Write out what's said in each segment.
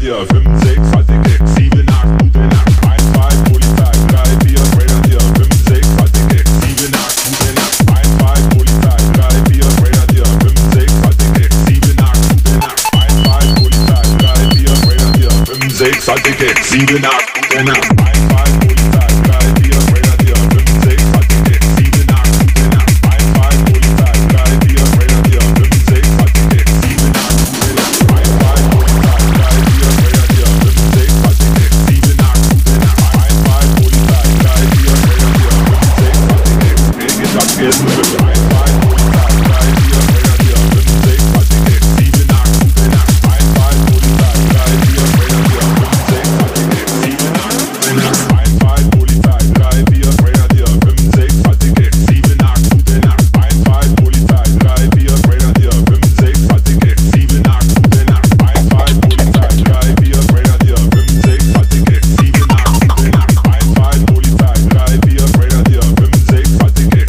Grenadier, 5, 6, Halte Kick, 7, 8, gute Nacht, 1, 2, Polizei, 3, 4, Grenadier, 5, 6, Halte Kick, 7, 8, gute Nacht, 1, 2, Polizei, 3, 4, Grenadier, 5, 6, Halte Kick, 7, 8, gute Nacht, 1, 2, Polizei, 3, 4, Grenadier, 5, 6, Halte Kick, 7, 8, gute Nacht, 1, 2, Polizei, 3, 4, Grenadier, 5, 6, Halte Kick, 7, 8, gute Nacht, 1, 2, Polizei, 3, 4, Grenadier, 5, 6, Halte Kick, 7, 8, gute Nacht, 1, 2, Polizei, 3, 4, Grenadier, 5, 6, Halte Kick, 7, 8, gute Nacht, 1, 2, Polizei, 3, 4, Grenadier, 5, 6, Halte Kick, Regel das Essen für 1, 2, Polizei, 3, 4, Grenadier, 5, 6, Halte Kick, 7, 8, gute Nacht, 1, 2, Polizei, 3, 4, Grenadier, 5, 6, Halte Kick, 7, 8, gute Nacht, 1, 2, Polizei, 3, 4, Grenadier, 5, 6, Halte Kick, 7, 8, gute Nacht, 1, 2, Polizei, 3, 4, Grenadier, 5, 6, Halte Kick, 7, 8, gute Nacht, 1, 2, Polizei, 3, 4, Grenadier, 5, 6, Halte Kick, 7, 8, gute Nacht, 1, 2, Polizei, 3, 4, Grenadier, 5, 6, Halte Kick,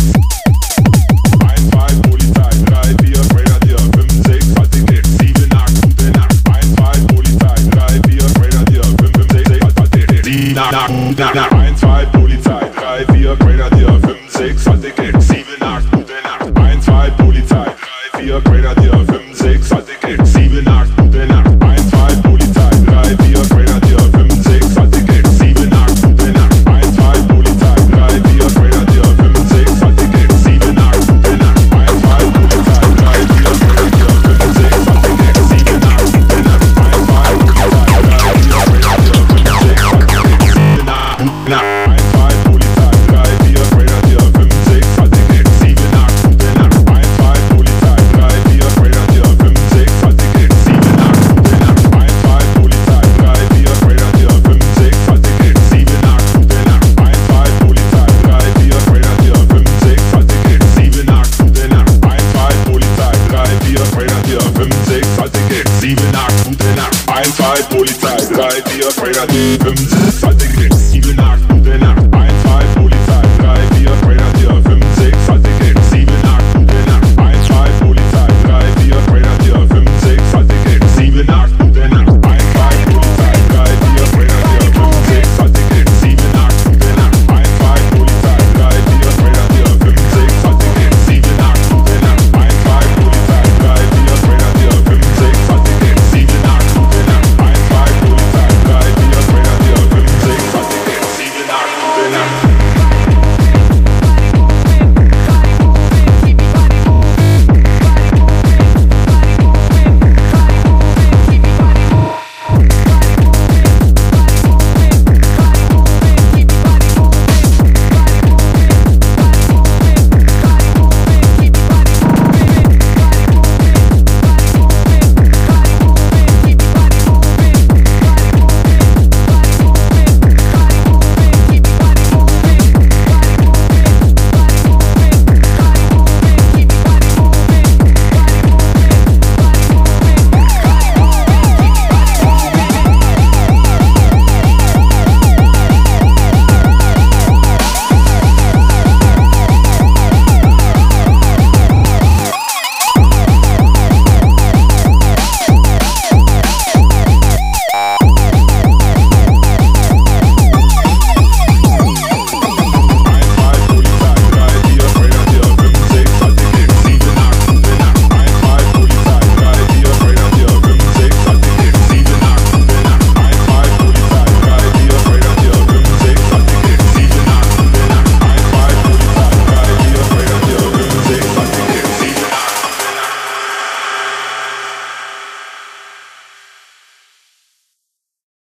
1, 2, Polizei, 3, 4, Grenadier, 5, 6, Halte Kick, 7, 8, gute Nacht, 1, 2, Polizei, 3, 4, Grenadier, 5, 6, Halte Kick, 7, 8, 1, 2, Polizei, 3, 4, Grenadier, 5, 6, Halte Kick, 7, 8, gute Nacht, 1, 2, Polizei, 3, 4, Grenadier, 5, 6, Halte Kick, 7, 8, gute Nacht, 1, 2, Polizei, 3, 4, Grenadier, 5, 6, Halte Kick, 7, 8, gute Nacht, 1, 2, Polizei, 3, 4, Grenadier, 5, 6, Halte Kick, 7, 8, gute Nacht, 1, 2, Polizei, 3, 4, Grenadier, 5, 6, Halte Kick, 7, 8, gute Nacht, 1, 2, Polizei, 3, 4, Grenadier, 5, 6, Halte Kick, 7, 8, gute Nacht, 1, 2, Polizei, 3, 4, Grenadier, 5, 6, Halte Kick, 7, 8, gute Nacht, 1, 2, Polizei, 3, 4, Grenadier, 5, 6, Halte Kick, 7, 8, gute Nacht, 1, 2, Polizei, 3, 4, Grenadier, 5, 6, Halte Kick, 7, 8, gute Nacht, 1, 2, Polizei, 3, 4, Grenadier, 5, 6, Halte Kick, 7, 8, gute Nacht, 1, 2, Polizei, 3, 4, Grenadier, 5, 6, Halte Kick, 7, 8, gute Nacht, 1, 2, Polizei, 3, 4, Grenadier, 5, 6, Halte Kick, 7, 8, gute Nacht, 1, 2, Polizei, 3, 4, Grenadier.